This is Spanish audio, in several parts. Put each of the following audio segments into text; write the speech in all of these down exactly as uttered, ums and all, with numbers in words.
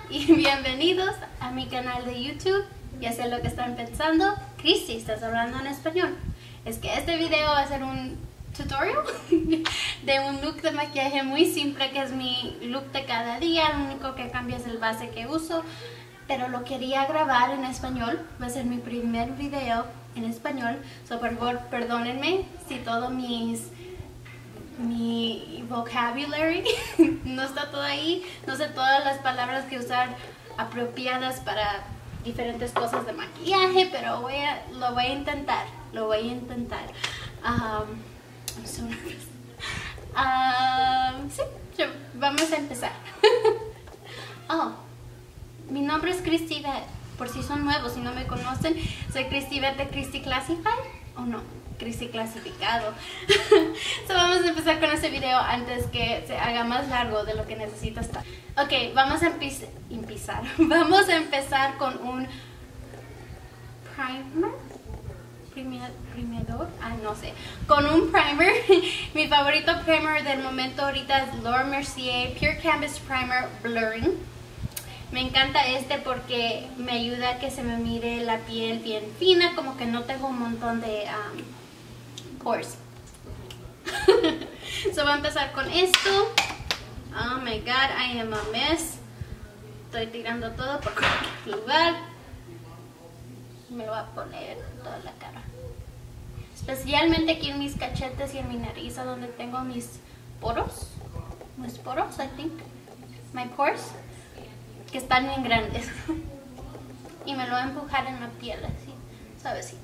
y bienvenidos a mi canal de YouTube. Ya sé lo que están pensando. Cristi, ¿estás hablando en español? Es que este video va a ser un tutorial de un look de maquillaje muy simple, que es mi look de cada día. Lo único que cambia es el base que uso, pero lo quería grabar en español. Va a ser mi primer video en español, so por favor perdónenme si todo mis mi vocabulary no está todo ahí, no sé todas las palabras que usar apropiadas para diferentes cosas de maquillaje, pero voy a, lo voy a intentar, lo voy a intentar. Um, I'm so nervous. Um, sí, yo, vamos a empezar. Oh, mi nombre es Cristi Beth, por si son nuevos, si no me conocen, soy Cristi Beth de Cristi Classified, o no, Cristi Clasificado. So vamos a empezar con este video antes que se haga más largo de lo que necesito estar. Ok, vamos a empezar. Vamos a empezar con un primer. Primero, ah, no sé, con un primer. Mi favorito primer del momento ahorita es Laura Mercier Pure Canvas Primer Blurring. Me encanta este porque me ayuda a que se me mire la piel bien fina, como que no tengo un montón de um, pores. So voy a empezar con esto. Oh my god, I am a mess. Estoy tirando todo por cualquier lugar. Me lo voy a poner en toda la cara, especialmente aquí en mis cachetes y en mi nariz, a donde tengo mis poros, mis poros, I think, my pores, que están bien grandes. Y me lo voy a empujar en la piel así, suavecito.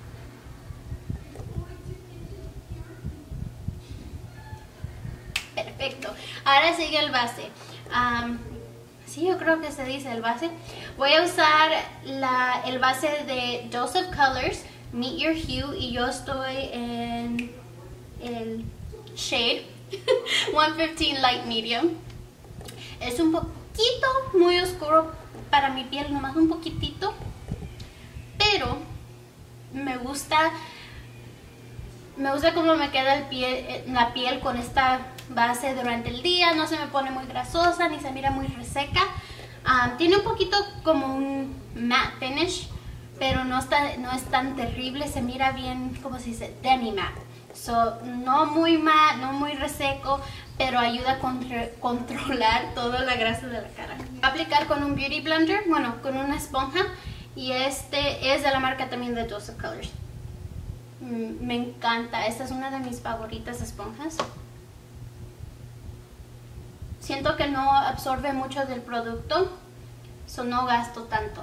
Perfecto. Ahora sigue el base. Um, sí, yo creo que se dice el base. Voy a usar la, el base de Dose of Colors, Meet Your Hue, y yo estoy en el shade one fifteen Light Medium. Es un poquito muy oscuro para mi piel, nomás un poquitito, pero me gusta me gusta cómo me queda el pie, la piel con esta base durante el día. No se me pone muy grasosa ni se mira muy reseca. Um, tiene un poquito como un matte finish, pero no, está, no es tan terrible. Se mira bien, como se dice, demi matte. So, no muy matte, no muy reseco, pero ayuda a contra, controlar toda la grasa de la cara. Voy a aplicar con un beauty blender, bueno, con una esponja, y este es de la marca también de Dose of Colors. Mm, me encanta, esta es una de mis favoritas esponjas. Siento que no absorbe mucho del producto, so no gasto tanto.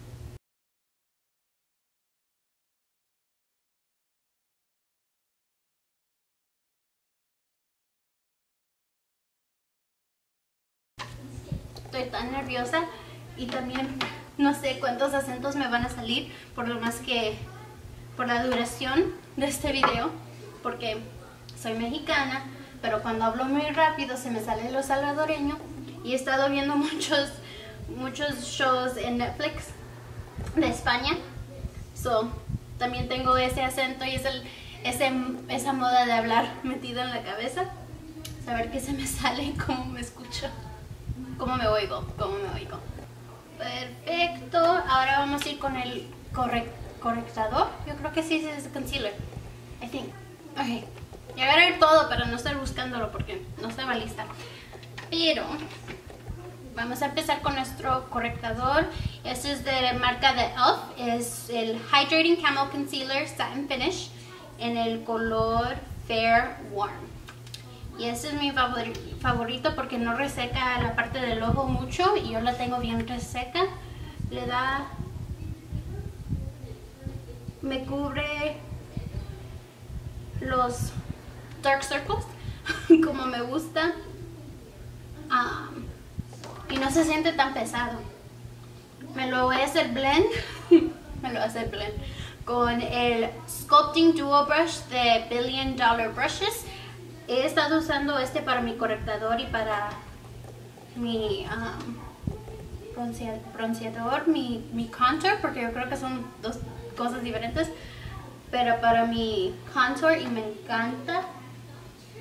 Estoy tan nerviosa y también no sé cuántos acentos me van a salir, por lo más que por la duración de este video, porque soy mexicana, pero cuando hablo muy rápido se me sale lo salvadoreño, y he estado viendo muchos muchos shows en Netflix de España, so también tengo ese acento y es el, ese, esa moda de hablar metido en la cabeza. Saber qué se me sale, cómo me escucho, cómo me oigo, cómo me oigo. Perfecto, ahora vamos a ir con el correct, correctador. Yo creo que sí es concealer, I think. Ok, y agarrar todo para no estar buscándolo porque no estaba lista. Pero vamos a empezar con nuestro correctador. Este es de marca de e l f. Es el Hydrating Camel Concealer Satin Finish en el color Fair Warm. Y este es mi favor favorito porque no reseca la parte del ojo mucho, y yo la tengo bien reseca. Le da... me cubre los dark circles como me gusta, um, y no se siente tan pesado. Me lo voy a hacer blend me lo voy a hacer blend con el Sculpting Duo Brush de Billion Dollar Brushes. He estado usando este para mi correctador y para mi um, bronceador, bronceador mi, mi contour, porque yo creo que son dos cosas diferentes, pero para mi contour, y me encanta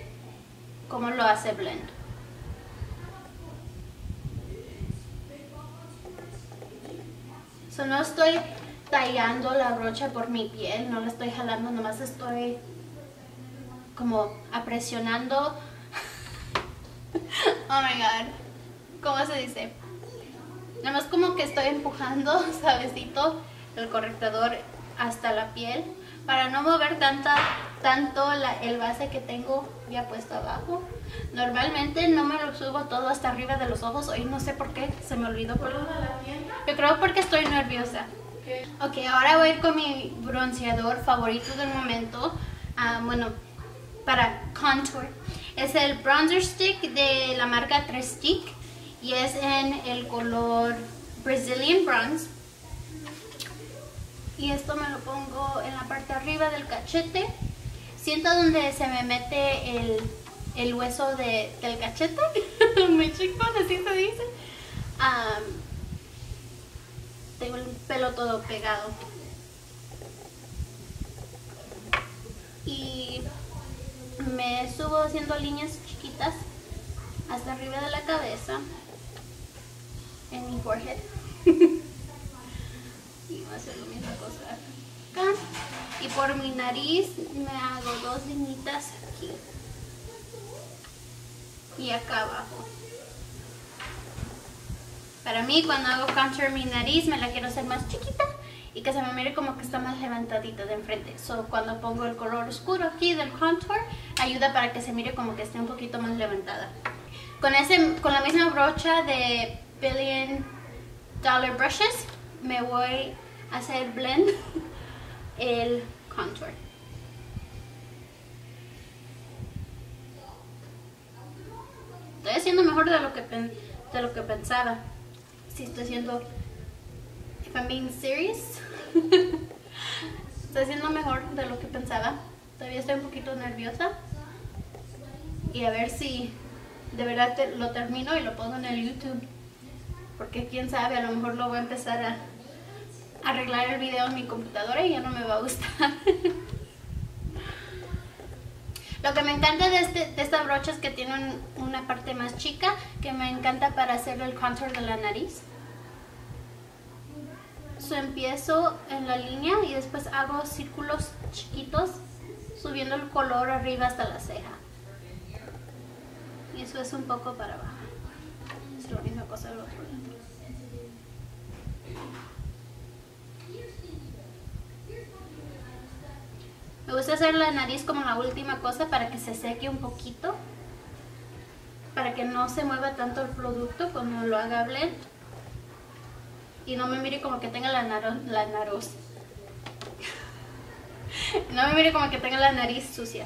cómo lo hace blend. So, no estoy tallando la brocha por mi piel, no la estoy jalando, nomás estoy como apresionando. Oh my god, ¿cómo se dice? Nomás como que estoy empujando suavecito el corrector hasta la piel para no mover tanta, tanto la, el base que tengo ya puesto abajo. Normalmente no me lo subo todo hasta arriba de los ojos. Hoy no sé por qué, se me olvidó. Por... Yo creo porque estoy nerviosa. Ok, ahora voy a ir con mi bronceador favorito del momento. Uh, bueno, para contour. Es el Bronzer Stick de la marca tres Stick. Y es en el color Brazilian Bronze. Y esto me lo pongo en la parte de arriba del cachete. Siento donde se me mete el, el hueso de, del cachete. Muy chico, así se dice. Um, tengo el pelo todo pegado. Y me subo haciendo líneas chiquitas hasta arriba de la cabeza. En mi forehead. Y voy a hacer la misma cosa acá. Y por mi nariz me hago dos liñitas aquí. Y acá abajo. Para mí, cuando hago contour mi nariz, me la quiero hacer más chiquita y que se me mire como que está más levantadita de enfrente. So, cuando pongo el color oscuro aquí del contour, ayuda para que se mire como que esté un poquito más levantada. Con, ese, con la misma brocha de Billion Dollar Brushes, me voy a hacer blend el contour. Estoy haciendo mejor de lo que, de lo que pensaba. Si estoy haciendo, if I'm being serious, estoy haciendo mejor de lo que pensaba. Todavía estoy un poquito nerviosa. Y a ver si de verdad te, lo termino y lo pongo en el YouTube. Porque quién sabe, a lo mejor lo voy a empezar a arreglar el video en mi computadora y ya no me va a gustar. Lo que me encanta de, este, de esta brocha es que tiene un, una parte más chica, que me encanta para hacer el contour de la nariz. So, empiezo en la línea y después hago círculos chiquitos subiendo el color arriba hasta la ceja. Y eso es un poco para abajo. Es la misma cosa del otro lado. Me gusta hacer la nariz como la última cosa para que se seque un poquito, para que no se mueva tanto el producto cuando lo haga blend y no me mire como que tenga la nariz, la nariz. No me mire como que tenga la nariz sucia.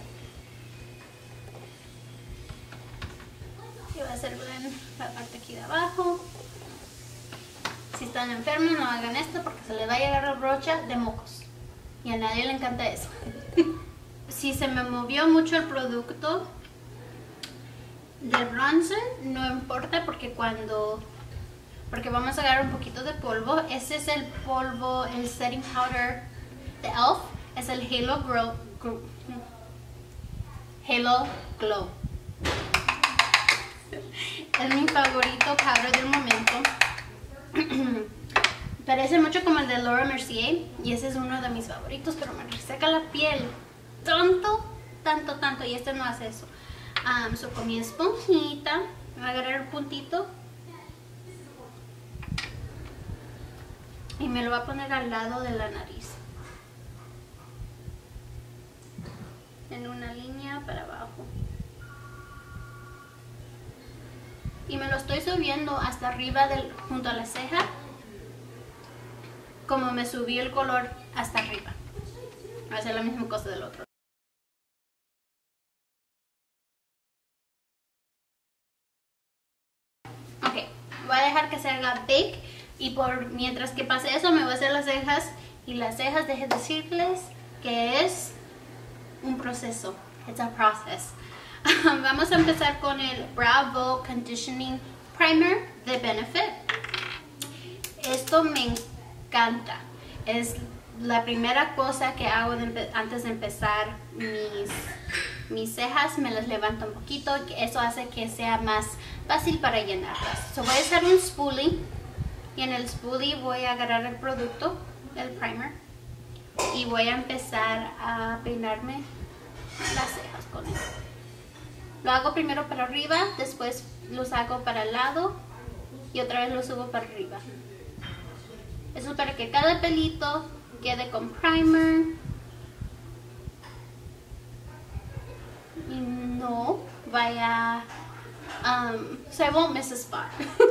Y voy a hacer blend la parte aquí de abajo. Si están enfermos, no hagan esto porque se les va a llegar la brocha de mocos. Y a nadie le encanta eso. Si se me movió mucho el producto del bronzer, no importa porque cuando... Porque vamos a agarrar un poquito de polvo. Ese es el polvo, el setting powder de e l f. Es el Halo Glow. Halo Glow. Es mi favorito powder del momento. Parece mucho como el de Laura Mercier y ese es uno de mis favoritos, pero me reseca la piel tanto, tanto, tanto, y este no hace eso. Um, so, con mi esponjita voy a agarrar el puntito y me lo voy a poner al lado de la nariz, en una línea para abajo, y me lo estoy subiendo hasta arriba del, junto a la ceja, como me subí el color hasta arriba. Voy a hacer la misma cosa del otro. Ok, voy a dejar que se haga bake y por mientras que pase eso me voy a hacer las cejas, y las cejas, dejen decirles que es un proceso. It's a process. Vamos a empezar con el Brow Vogue Conditioning Primer de Benefit. Esto me encanta. Encanta. Es la primera cosa que hago de antes de empezar mis, mis cejas. Me las levanto un poquito, eso hace que sea más fácil para llenarlas. So, voy a hacer un spoolie Y en el spoolie voy a agarrar el producto, el primer, y voy a empezar a peinarme las cejas con él. Lo hago primero para arriba, después los hago para el lado y otra vez los subo para arriba. Eso es para que cada pelito quede con primer y no vaya, um, so I won't miss a spot.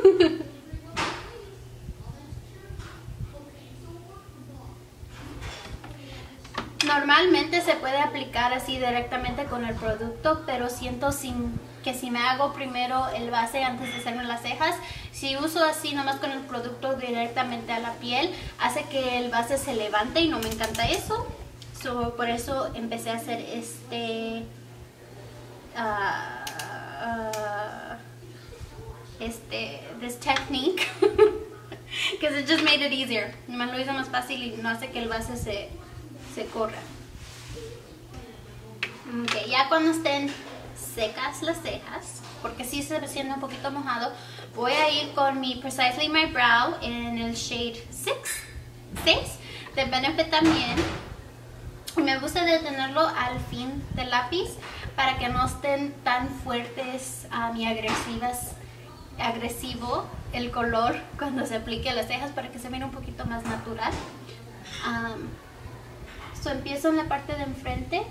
Normalmente se puede aplicar así directamente con el producto, pero siento sin, que si me hago primero el base antes de hacerme las cejas, si uso así nomás con el producto directamente a la piel, hace que el base se levante y no me encanta eso. So, por eso empecé a hacer este, uh, uh, este, this technique, because it just made it easier. Nomás lo hizo más fácil y no hace que el base se se corra. Okay, ya cuando estén secas las cejas, porque si se siente un poquito mojado, voy a ir con mi Precisely My Brow en el shade seis de Benefit también. Me gusta detenerlo al fin del lápiz para que no estén tan fuertes um, y agresivas agresivo el color cuando se aplique a las cejas, para que se vea un poquito más natural. um, So, empiezo en la parte de enfrente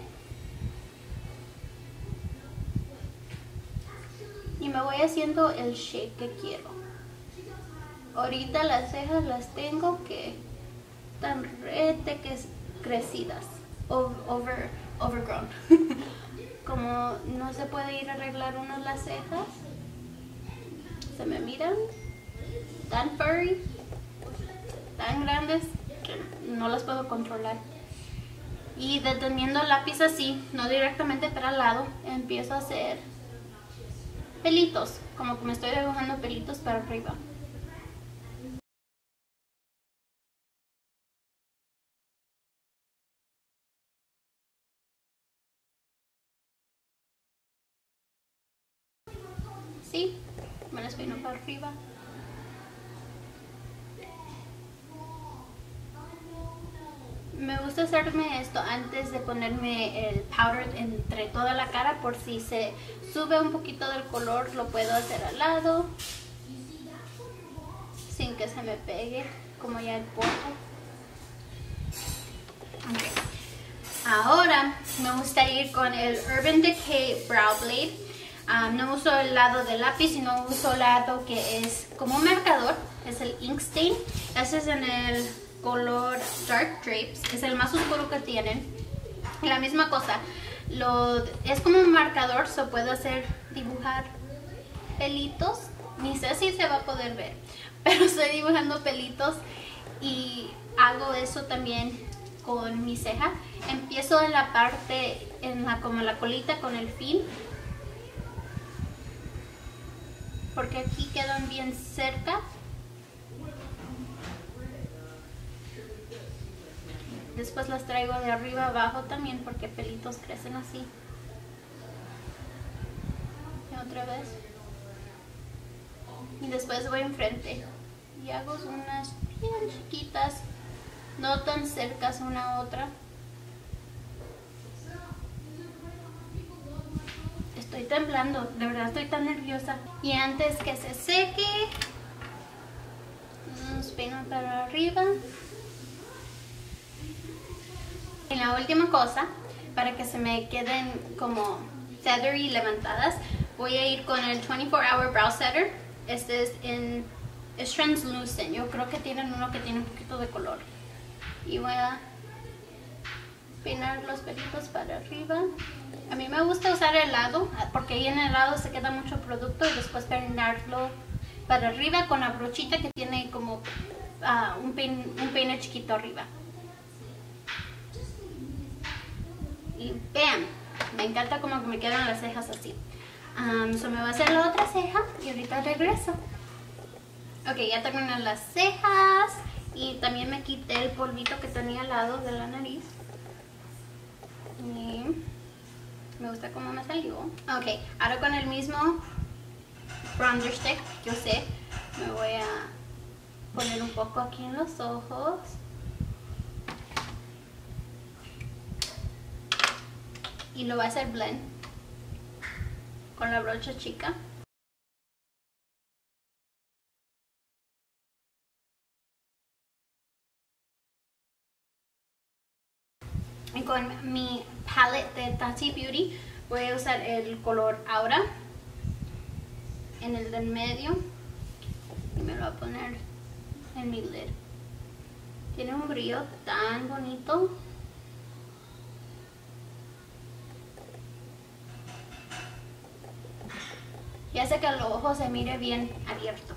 y me voy haciendo el shape que quiero. Ahorita las cejas las tengo que tan rete que crecidas, over, overgrown. Como no se puede ir a arreglar uno las cejas, se me miran tan furry, tan grandes que no las puedo controlar. Y deteniendo el lápiz así, no directamente para el lado, empiezo a hacer pelitos, como que me estoy dibujando pelitos para arriba. Sí, me las peino para arriba. Me gusta hacerme esto antes de ponerme el powder entre toda la cara, por si se sube un poquito del color, lo puedo hacer al lado sin que se me pegue como ya el polvo. Okay. Ahora me gusta ir con el Urban Decay Brow Blade. Um, no uso el lado del lápiz, sino uso el lado que es como un marcador, es el Ink Stain. Ese es en el color Dark Drapes, es el más oscuro que tienen. Y la misma cosa, lo, es como un marcador, so puedo hacer, dibujar pelitos. Ni sé si se va a poder ver, pero estoy dibujando pelitos y hago eso también con mi ceja. Empiezo en la parte, en la, como la colita con el fin, porque aquí quedan bien cerca. Después las traigo de arriba abajo también, porque pelitos crecen así. Y otra vez. Y después voy enfrente y hago unas bien chiquitas, no tan cercas una a otra. Estoy temblando, de verdad estoy tan nerviosa. Y antes que se seque, nos peino para arriba. Y la última cosa, para que se me queden como feathery levantadas, voy a ir con el veinticuatro hour Brow Setter. Este es en es translucent. Yo creo que tienen uno que tiene un poquito de color. Y voy a peinar los pelitos para arriba. A mí me gusta usar el lado, porque ahí en el lado se queda mucho producto, y después peinarlo para arriba con la brochita que tiene como uh, un, peine, un peine chiquito arriba. Y ¡bam! Me encanta como que me quedan las cejas así. Um, so me voy a hacer la otra ceja y ahorita regreso. Ok, ya terminé las cejas y también me quité el polvito que tenía al lado de la nariz. Y me gusta cómo me salió. Ok, ahora con el mismo bronzer stick, yo sé, me voy a poner un poco aquí en los ojos. Y lo voy a hacer blend con la brocha chica. Y con mi palette de Tati Beauty voy a usar el color Aura en el del medio y me lo voy a poner en mi lid. Tiene un brillo tan bonito. Y hace que el ojo se mire bien abierto.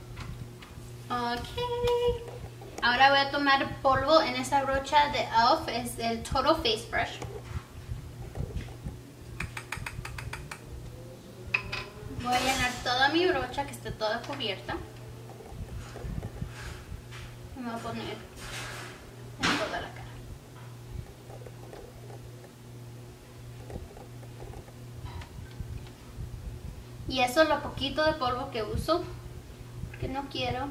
Ok. Ahora voy a tomar polvo en esta brocha de E L F. Es el Total Face Brush. Voy a llenar toda mi brocha que esté toda cubierta. Y me voy a poner en toda la cara. Y eso es lo poquito de polvo que uso, porque no quiero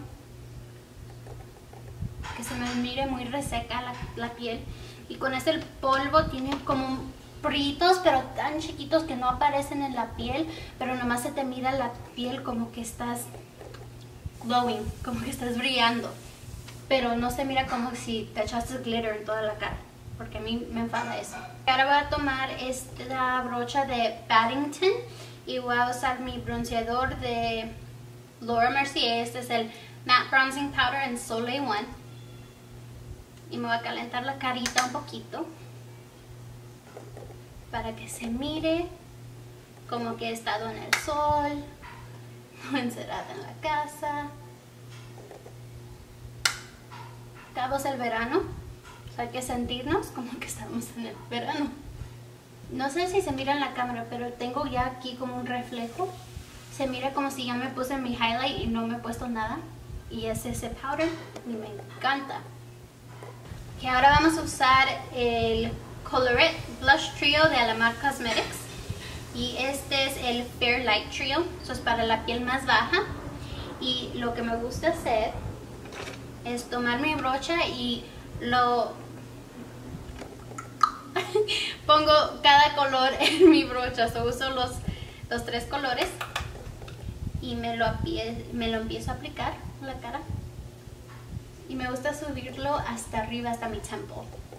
que se me mire muy reseca la, la piel. Y con este polvo tiene como brillitos, pero tan chiquitos que no aparecen en la piel, pero nomás se te mira la piel como que estás glowing, como que estás brillando. Pero no se mira como si te echaste glitter en toda la cara, porque a mí me enfada eso. Ahora voy a tomar esta brocha de Paddington y voy a usar mi bronceador de Laura Mercier. Este es el Matte Bronzing Powder en Soleil One. Y me voy a calentar la carita un poquito para que se mire como que he estado en el sol, no encerrada en la casa. Acabamos el verano, o sea, hay que sentirnos como que estamos en el verano. No sé si se mira en la cámara, pero tengo ya aquí como un reflejo. Se mira como si ya me puse mi highlight y no me he puesto nada. Y es ese powder y me encanta. Que ahora vamos a usar el Colorette Blush Trio de Alamar Cosmetics. Y este es el Fair Light Trio. Eso es para la piel más baja. Y lo que me gusta hacer es tomar mi brocha y lo pongo cada color en mi brocha. So, uso los, los tres colores y me lo, me lo empiezo a aplicar en la cara. Y me gusta subirlo hasta arriba, hasta mi temple.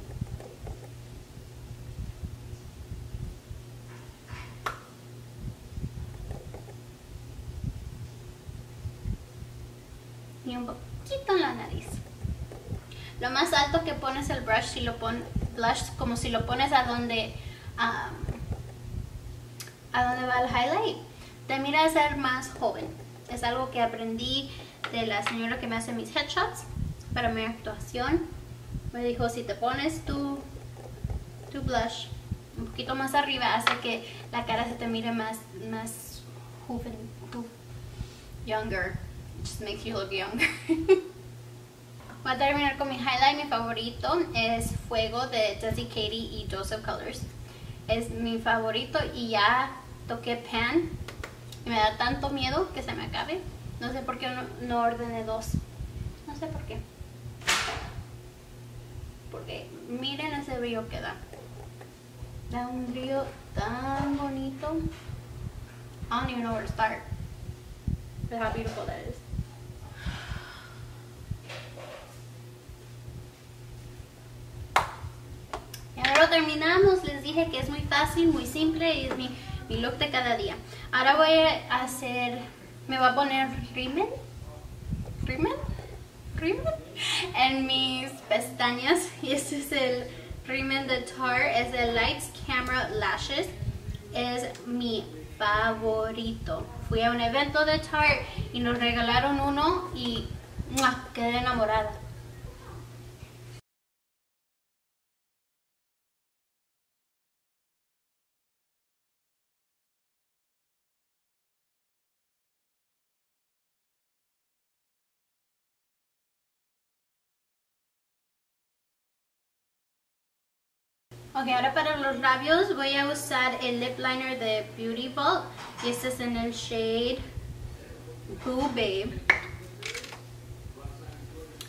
Y un poquito en la nariz. Lo más alto que pones el brush, si lo pones blush, como si lo pones a donde um, a donde va el highlight, te mira a ser más joven. Es algo que aprendí de la señora que me hace mis headshots para mi actuación. Me dijo, si te pones tu, tu blush un poquito más arriba, hace que la cara se te mire más, más joven, younger. Just makes you look younger. Voy a terminar con mi highlight. Mi favorito es Fuego de Desi Katy y Joseph Colors. Es mi favorito y ya toqué Pan y me da tanto miedo que se me acabe. No sé por qué no, no ordené dos. No sé por qué. Porque miren ese brillo que da. Da un brillo tan bonito. I don't even know where to start. But how beautiful that is. Y ahora lo terminamos. Les dije que es muy fácil, muy simple y es mi, mi look de cada día. Ahora voy a hacer, me voy a poner rímel, rímel, rímel en mis pestañas. Y este es el rímel de Tarte, es el Lights Camera Lashes. Es mi favorito. Fui a un evento de Tarte y nos regalaron uno y ¡mua!, quedé enamorada. Ok, ahora para los labios voy a usar el lip liner de Beauty Vault. Y este es en el shade Boo Babe.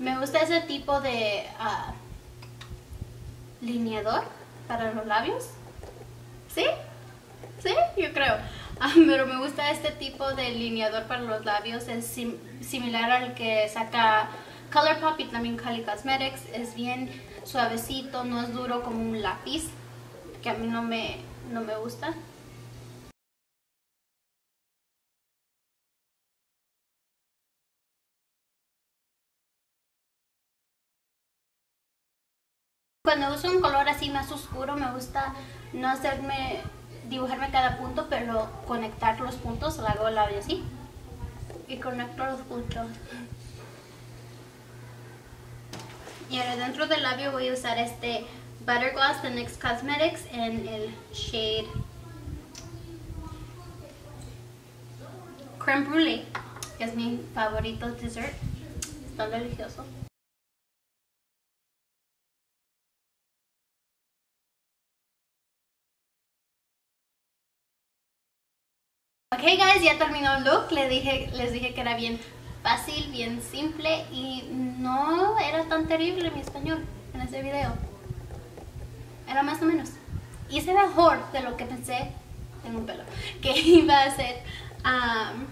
Me gusta ese tipo de uh, lineador para los labios. ¿Sí? ¿Sí? Yo creo. Ah, pero me gusta este tipo de lineador para los labios. Es sim similar al que saca ColourPop y también Kylie Cosmetics. Es bien suavecito, no es duro como un lápiz, que a mí no me, no me gusta. Cuando uso un color así más oscuro me gusta no hacerme, dibujarme cada punto, pero conectar los puntos. Lo hago el labio así y conecto los puntos. Y ahora dentro del labio voy a usar este Butter Gloss de NYX Cosmetics en el shade Creme Brulee, que es mi favorito dessert. Está delicioso. Ok guys, ya terminó el look. Les dije, les dije que era bien fácil, bien simple y no era tan terrible mi español en ese video. Era más o menos. Hice mejor de lo que pensé, tengo un pelo, que iba a hacer. Um,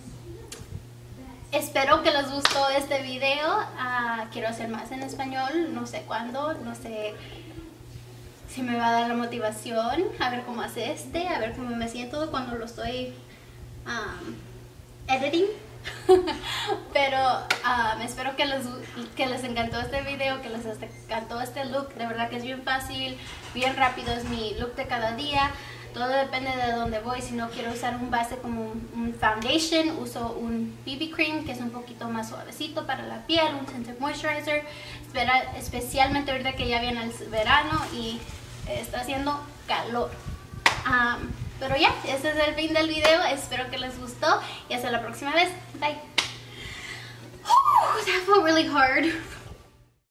espero que les gustó este video. Uh, quiero hacer más en español, no sé cuándo, no sé si me va a dar la motivación, a ver cómo hace este, a ver cómo me siento cuando lo estoy um, editing. Pero um, espero que les, que les encantó este video, que les encantó este look. De verdad que es bien fácil, bien rápido, es mi look de cada día. Todo depende de dónde voy. Si no quiero usar un base como un, un foundation, uso un B B cream que es un poquito más suavecito para la piel, un tinted moisturizer. Espera, especialmente ahorita que ya viene el verano y está haciendo calor. Um, Pero ya, yeah, ese es el fin del video. Espero que les gustó y hasta la próxima vez. Bye. Ooh, that felt really hard.